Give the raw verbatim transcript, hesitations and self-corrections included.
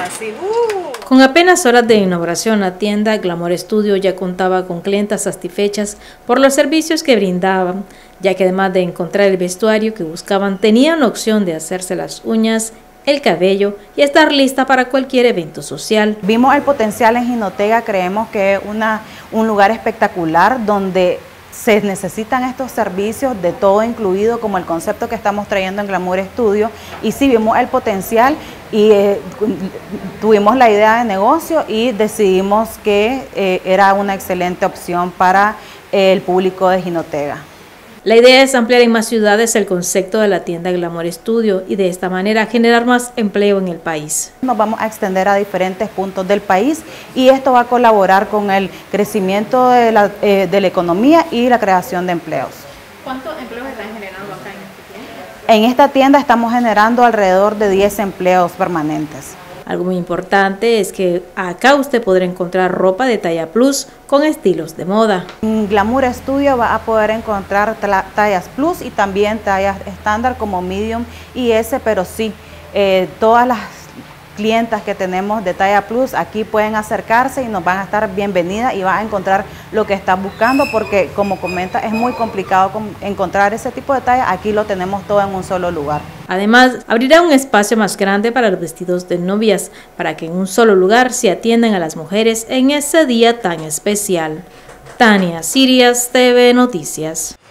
sí. Uh. Con apenas horas de inauguración, la tienda Glamour Studio ya contaba con clientas satisfechas por los servicios que brindaban, ya que además de encontrar el vestuario que buscaban, tenían la opción de hacerse las uñas, el cabello y estar lista para cualquier evento social. Vimos el potencial en Jinotega, creemos que es una, un lugar espectacular donde se necesitan estos servicios de todo incluido, como el concepto que estamos trayendo en Glamour Studio, y sí vimos el potencial y eh, tuvimos la idea de negocio y decidimos que eh, era una excelente opción para eh, el público de Jinotega. La idea es ampliar en más ciudades el concepto de la tienda Glamour Studio y de esta manera generar más empleo en el país. Nos vamos a extender a diferentes puntos del país y esto va a colaborar con el crecimiento de la, eh, de la economía y la creación de empleos. ¿Cuántos empleos están generando acá en esta tienda? En esta tienda estamos generando alrededor de diez empleos permanentes. Algo muy importante es que acá usted podrá encontrar ropa de talla plus con estilos de moda. En Glamour Studio va a poder encontrar tallas plus y también tallas estándar como medium y S, pero sí, eh, todas las clientas que tenemos de talla plus aquí pueden acercarse y nos van a estar bienvenidas y van a encontrar lo que están buscando, porque como comenta es muy complicado encontrar ese tipo de talla, aquí lo tenemos todo en un solo lugar. Además, abrirá un espacio más grande para los vestidos de novias, para que en un solo lugar se atiendan a las mujeres en ese día tan especial. Tania Sirias, T V Noticias.